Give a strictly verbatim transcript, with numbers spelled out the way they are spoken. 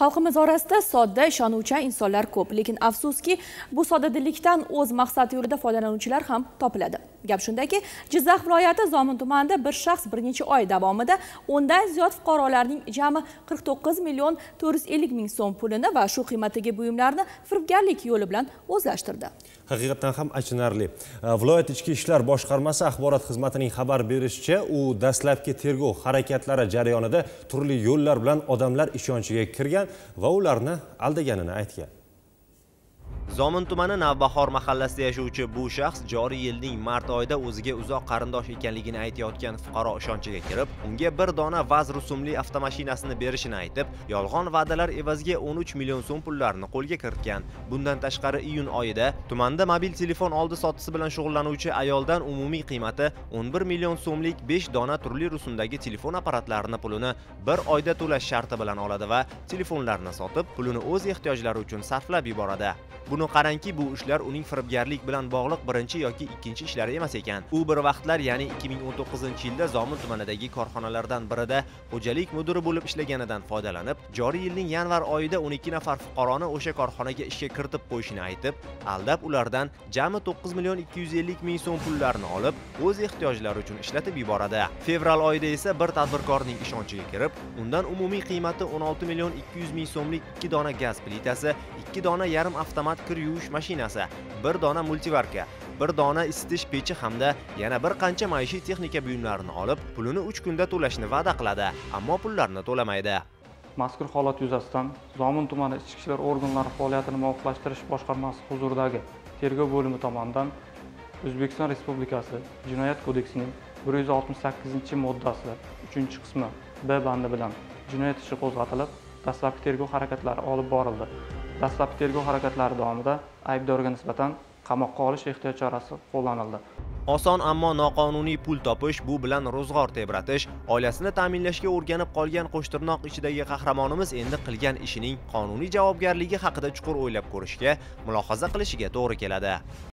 Xalqimiz orasida sodda, ishonuvchan insonlar ko'p, lekin afsuski, bu soddadillikdan o'z maqsadi yo'lida foydalanuvchilar ham topiladi. Gap shundaki, Jizzax viloyati Zomin tumanida bir shaxs bir necha oy davomida o'ndan ziyod fuqarolarning jami qirq to'qqiz million to'rt yuz ellik ming so'm pulini va shu qiymatdagi buyumlarni firibgarlik yo'li bilan o'zlashtirdi. Haqiqatan ham achinarli. Viloyat ichki ishlar boshqarmasi axborot xizmatining xabar berishicha, u dastlabki tergov harakatlari jarayonida turli yo'llar bilan odamlar ishonchiga kirgan va ularni aldaganini aytgan. Zomin tumani Navbahor mahallasida yashovchi bu shaxs joriy yilning mart oyida o'ziga uzoq qarindosh ekanligini aytayotgan fuqaro ishonchiga kirib, unga bir dona vaz rusumli avtomashinasini berishini aytib, yolg'on va'dalar evaziga o'n uch million so'm pullarni qo'lga kiritgan. Bundan tashqari iyun oyida tumanda mobil telefon oldi-sotisi bilan shug'ullanuvchi ayoldan umumiy qiymati o'n bir million so'mlik besh dona turli rusumdagi telefon apparatlarini pulini bir oyda to'lash sharti bilan oladi va telefonlarni sotib, pulini o'z ehtiyojlari uchun sarflab yuboradi. Buni qarangki, bu ishlar uning firibgarlik bilan bog'liq birinchi yoki ikkinchi ishlari emas ekan. U bir vaqtlar, ya'ni ikki ming o'n to'qqizinchi yilda Zomin tumanidagi korxonalardan birida xo'jalik mudiri bo'lib ishlaganidan foydalanib, joriy yilning yanvar oyida o'n ikki nafar fuqaroni o'sha korxonaga ishga kiritib qo'yishini aytib, aldab ulardan jami to'qqiz million ikki yuz ellik ming so'm pullarni olib, o'z ehtiyojlari uchun ishlatib yuboradi. Fevral oyida esa bir tadbirkorning ishonchiga kirib, undan umumiy qiymati o'n olti million ikki yuz ming so'mlik ikki dona gaz plitasi, ikki dona yarim avtomat kir yuvish mashinasi, bir dona multivarka, bir dona isitish pechi hamda yana bir qancha maishiy texnika buyumlarini olib, pulini uch kunda to'lashni va'da qiladi, ammo pullarni to'lamaydi. Mazkur holat yuzasidan Zomin tumani ichki ishlar organlari faoliyatini muvofiqlashtirish boshqarmasi huzuridagi tergov bo'limi tomonidan O'zbekiston Respublikasi Jinoyat kodeksining bir yuz oltmish sakkizinchi moddasi uchinchi qismi B bandi bilan jinoyat ishi qo'zg'atilib, dastlabki tergov harakatlari olib borildi. Dastlabki tergov harakatlari davomida aybdorga nisbatan qamoqqa olish ehtiyot chorasi qo'llanildi. Oson ammo noqonuniy pul topish, bu bilan ro'zg'or tebratish, oilasini ta'minlashga o'rganib qolgan qo'shtirnoq ichidagi qahramonimiz endi qilgan ishining qonuniy javobgarligi haqida chuqur o'ylab ko'rishga, mulohaza qilishiga to'g'ri keladi.